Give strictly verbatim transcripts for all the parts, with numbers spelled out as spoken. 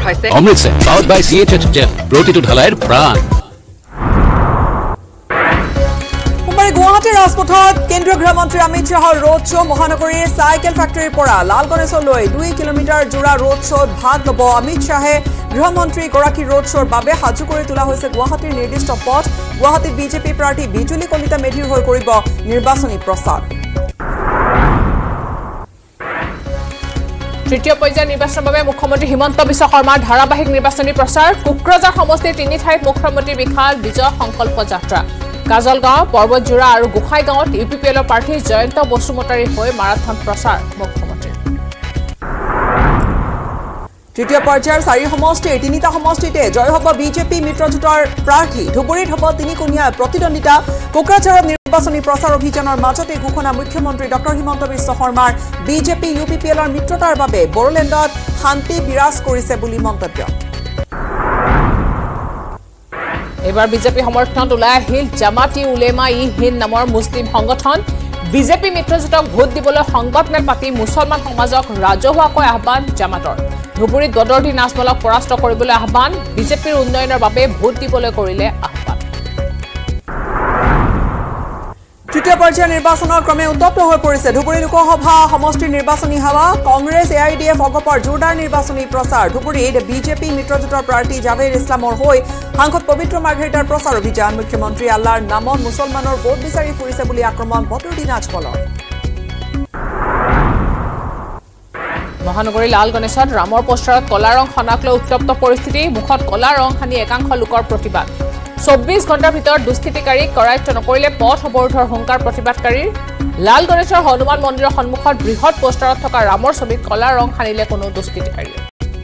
হৈছে অমৃতসৰ পাউড বাই চি এইচ এইচ জেল প্ৰতিটো ঢালাইৰ প্ৰাণ গুৱাহাটী ৰাজপথত কেন্দ্ৰীয় গৃহমন্ত্ৰী অমিত শ্বাহৰ ৰোড শ্ব' মহানগৰীৰ চাইকেল ফেক্টৰীৰ পৰা লাল গণেশলৈ দুই কিলোমিটাৰ জোৰা ৰোড শ্ব'ত ভাগ ল'ব অমিত শ্বাহে গৃহমন্ত্ৰী গৰাকী ৰোড শ্ব'ৰ বাবে সাজু কৰি তোলা হৈছে গুৱাহাটীৰ নিৰ্দিষ্ট পথ গুৱাহাটীত বিজেপি প্ৰাৰ্থী বিজুলী কলিতা মেধিৰ হৈ কৰিব নিৰ্বাচনী প্ৰচাৰ তৃতীয় পৰ্যায়ৰ নিৰ্বাচনৰ বাবে মুখ্যমন্ত্ৰী হিমন্ত বিশ্ব শৰ্মাৰ ধাৰাবাহিক নিৰ্বাচনী প্ৰচাৰ কোকৰাঝাৰ সমষ্টিৰ তিনি ঠাইত মুখ্যমন্ত্ৰী বিশাল বিজয় সংকল্প যাত্ৰা কাজলগাঁও পৰ্বতজোৰা আৰু গোসাইগাঁৱত ইউ পি পি এলৰ প্ৰাৰ্থী জয়ন্ত বসুমতাৰীৰ হৈ মাৰাথন প্ৰচাৰ মুখ্যমন্ত্ৰী তৃতীয় পৰ্যায়ৰ চাৰি সমষ্টিৰ তিনিটা সমষ্টিতে জয় হ'ব বিজেপি মিত্ৰজোঁটৰ প্ৰাৰ্থী ধুবুৰীত হ'ব তিনিকোণীয়া প্ৰতিদ্বন্দ্বিতা কোকৰাঝাৰত নিৰ্বাচনী প্ৰচাৰ অভিযানৰ মাজতে ঘোষণা মুখ্যমন্ত্ৰী ডক্টৰ হিমন্ত বিশ্ব শৰ্মাৰ বিজেপি ইউ পি পি এলৰ মিত্ৰতাৰ বাবে বড়োলেণ্ডত শান্তি বিৰাজ কৰিছে বুলি মন্তব্য এবাৰ বিজেপি সমৰ্থনত ওলাই আহিল জামাতি উলেমা ই হিন্দ নামৰ মুছলিম সংগঠন বিজেপি মিত্ৰজোঁটক ভোট দিবলৈ সংবাদমেল পাতি মুছলমান সমাজক ৰাজহুৱাকৈ আহ্বান জামাতৰ ধুবুৰীত গদৰ্ধি নাজমলক পৰাস্ত কৰিবলৈ আহ্বান বিজেপিৰ উন্নয়নৰ বাবে ভোট দিবলৈ কৰিলে আহ্বান তৃতীয় পৰ্যায়ৰ নিৰ্বাচনৰ ক্ৰমে উত্তপ্ত হৈ পৰিছে ধুবুৰী লোকসভা সমষ্টিৰ নিৰ্বাচনী হাৱা Congress A I D F অগপৰ জোৰদাৰ নিৰ্বাচনী প্ৰচাৰ ধুবুৰীত বিজেপি মিত্ৰজোঁটৰ প্ৰাৰ্থী জাভেদ ইছলামৰ হৈ সাংসদ পবিত্ৰ মাৰ্ঘেৰিটাৰ প্ৰচাৰ অভিযান মুখ্যমন্ত্ৰী আল্লাৰ নামত মুছলমানৰ ভোট বিচাৰি ফুৰিছে বুলি আক্ৰমণ বদৰুদ্দিন আজমলৰ মহানগৰী লাল গণেশত ৰামৰ পোষ্টাৰত কলা ৰং সনাক লৈ উত্তপ্ত পৰিস্থিতি মুখত কলা ৰং সানি একাংশ লোকৰ প্ৰতিবাদ চৌব্বিছ ঘণ্টাৰ ভিতৰত দুষ্কৃতিকাৰীক কৰায়ত্ব নকৰিলে পথ অৱৰোধৰ হুংকাৰ প্ৰতিবাদকাৰীৰ লাল গণেশৰ হনুমান মন্দিৰৰ সন্মুখত বৃহৎ পোষ্টাৰত থকা ৰামৰ ছবিত কলা ৰং সানিলে কোনো দুষ্কৃতিকাৰীয়ে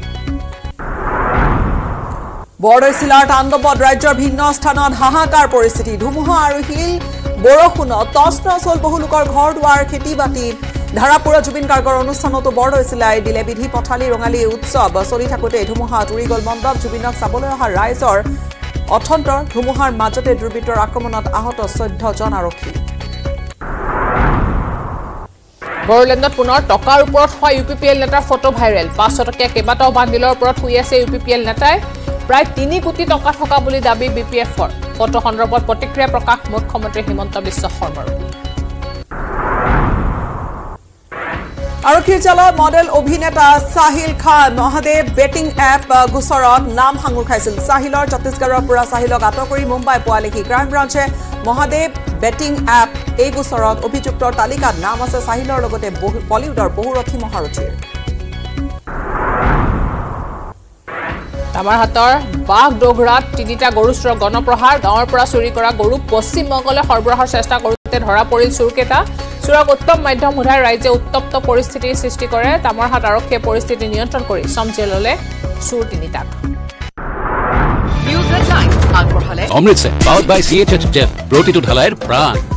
বৰদৈচিলাৰ তাণ্ডৱত ৰাজ্যৰ ভিন্ন স্থানত হাহাকাৰ পৰিস্থিতি ধুমুহা আৰু শিল বৰষুণত তছ নছ হ'ল বহু লোকৰ ঘৰ দুৱাৰ খেতি বাতি ধাৰাপুৰৰ জুবিন গাৰ্গৰ অনুষ্ঠানতো বৰদৈচিলাই দিলে বিধি পথালি ৰঙালী উৎসৱ চলি থাকোঁতে ধুমুহাত উৰি গ'ল মণ্ডপ জুবিনক চাবলৈ অহা ৰাইজৰ অথন্তৰ ধুমুহাৰ মাজতে দুৰ্বৃত্তৰ আক্ৰমণত আহত চৈধ্য জন আৰক্ষী বড়োলেণ্ডত পুনৰ টকাৰ ওপৰত হোৱা ইউ পি পি এল নেতাৰ ফটো ভাইৰেল পাঁচশ টকীয়া কেইবাটাও বান্দিলৰ ওপৰত শুই আছে ইউ পি পি এল নেতাই প্ৰায় তিনি কোটি টকা থকা বুলি দাবী বি পি এফৰ ফটো সন্দৰ্ভত প্ৰতিক্ৰিয়া প্ৰকাশ মুখ্যমন্ত্ৰী হিমন্ত বিশ্ব শৰ্মাৰ আৰক্ষীৰ জালত মডেল অভিনেতা সাহিল খান মহাদেৱ বেটিং এপ গোচৰত নাম সাঙুৰ খাইছিল সাহিলৰ ছত্তীশগড়ৰ পৰা সাহিলক আটক কৰি মুম্বাই পোৱালেহি ক্ৰাইম ব্ৰাঞ্চে মহাদেৱ বেটিং এপ এই গোচৰত অভিযুক্তৰ তালিকাত নাম আছে সাহিলৰ লগতে বলিউডৰ বহুৰথী মহাৰথীৰ তামাৰহাটৰ বাঘডোগৰাত তিনিটা গৰু চোৰৰ গণপ্ৰহাৰ গাঁৱৰ পৰা চুৰি কৰা গৰু পশ্চিমবংগলৈ সৰবৰাহৰ চেষ্টা কৰোঁতে ধৰা পৰিল চোৰকেইটা চোৰক উত্তম মাধ্যম সোধাই ৰাইজে উত্তপ্ত পৰিস্থিতিৰ সৃষ্টি কৰে তামাৰহাট আৰক্ষীয়ে পৰিস্থিতি নিয়ন্ত্ৰণ কৰি চমজে ল'লে চোৰ তিনিটাক নিউজ এইটিন আগবঢ়ালে অমৃতসৰ পাউড বাই চি এইচ এইচ জেল প্ৰতিটো ঢালাইৰ প্ৰাণ